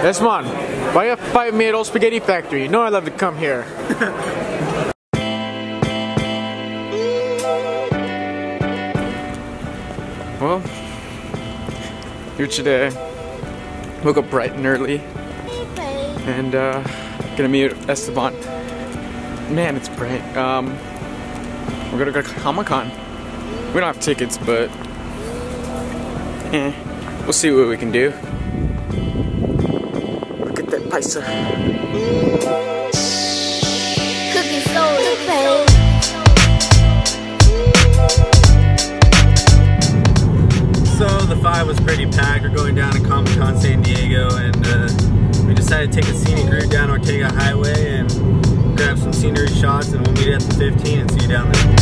Yes, man. Buy a 5-minute spaghetti factory. You know I love to come here. Well, here today. Woke up bright and early. And gonna meet Esteban. Man, it's bright. We're gonna go to Comic-Con. We don't have tickets, but we'll see what we can do. Look at that paisa. Cooking soul, So the 5 was pretty packed. We're going down to Comic-Con San Diego, and we decided to take a scenic route down Ortega Highway and grab some scenery shots, and we'll meet at the 15 and see you down there.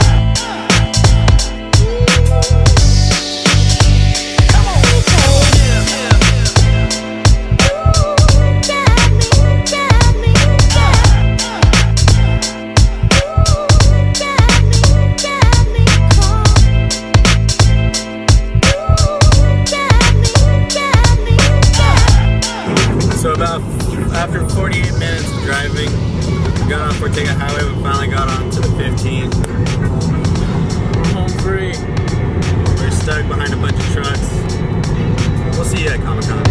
So about after 48 minutes of driving, we got off Ortega Highway. We finally got onto the 15. Home free. We're stuck behind a bunch of trucks. We'll see you at Comic-Con.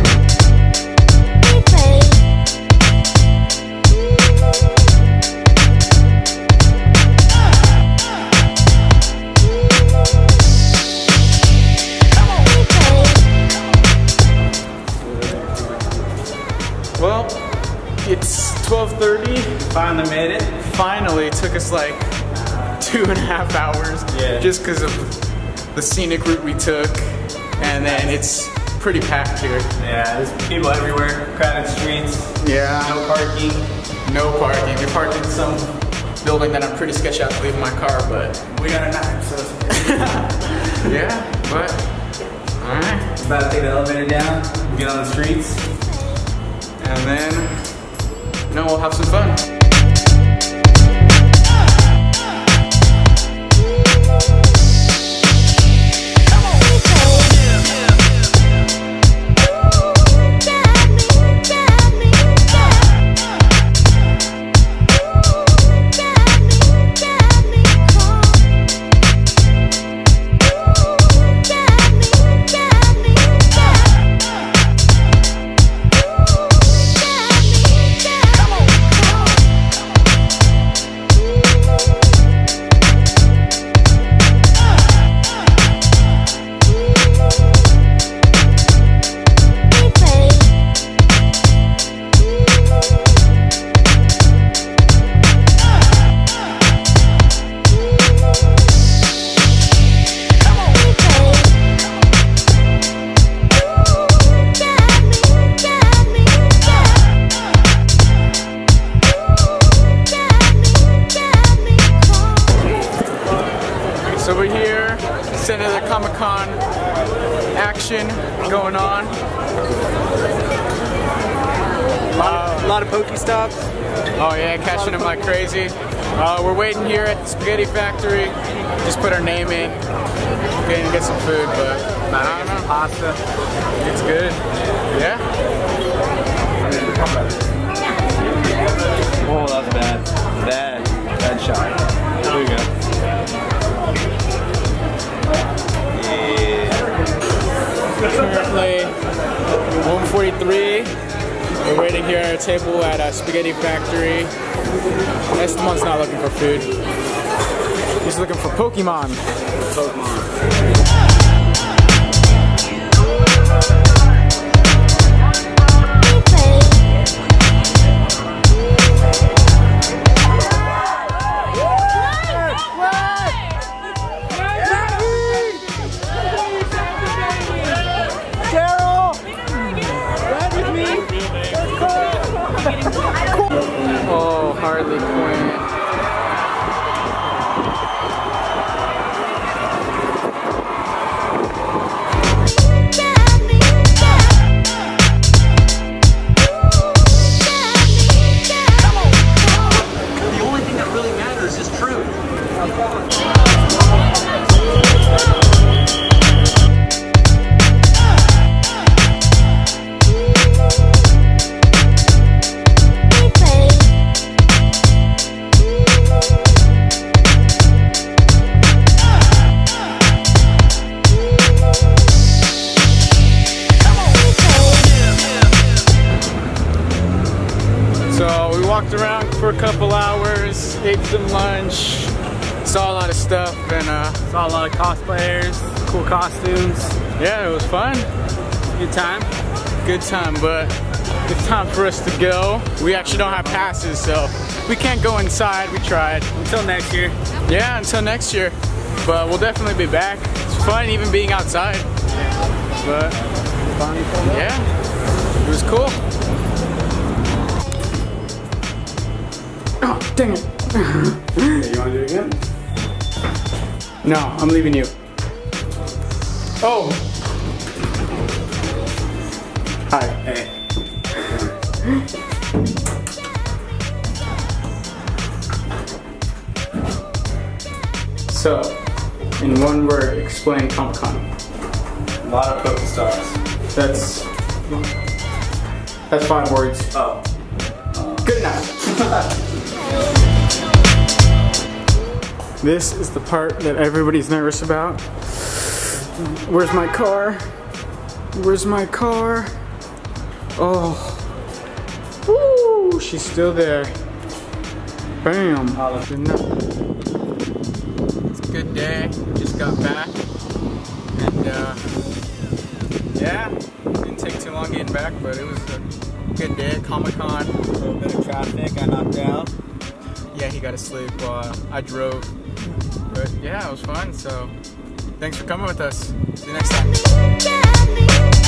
Well, it's 12:30. Finally made it. Finally, it took us like 2.5 hours. Yeah. Just because of the scenic route we took, and then it's pretty packed here. Yeah, there's people everywhere, crowded streets. Yeah. No parking. No parking. We parked in some building that I'm pretty sketched out to leave my car, but We got a knife, so yeah, but alright. about to take the elevator down, get on the streets. And then, we'll have some fun. So we're here, center of the Comic-Con action going on. A lot of Pokestops. Oh yeah, catching them like crazy. We're waiting here at the spaghetti factory. Just put our name in, getting to get some food, but I don't know. Pasta. It's good. Yeah? Oh, that's bad. Bad shot. There we go. Currently 1:43. We're waiting here at a table at a spaghetti factory. Esteban's not looking for food. He's looking for Pokemon. Oh, Harley Quinn. walked around for a couple hours, ate some lunch, saw a lot of stuff, and Saw a lot of cosplayers, cool costumes. yeah, it was fun. Good time. Good time, but it's time for us to go. We actually don't have passes, so we can't go inside. We tried. Until next year. Yeah, until next year. But we'll definitely be back. It's fun even being outside. But yeah, it was cool. Oh, dang it. Okay, you want to do it again? No, I'm leaving you. Oh. Hi. Hey. So, in one word, explain Comic-Con. A lot of Pokestops. That's 5 words. Oh. Good enough. This is the part that everybody's nervous about. Where's my car? Where's my car? Oh. Woo! She's still there. Bam. Good enough. It's a good day. Just got back. And yeah, didn't take too long getting back, but it was a good day at Comic-Con. A little bit of traffic, I knocked out. Yeah, he got asleep while I drove. But yeah, it was fun, so thanks for coming with us. See you next time.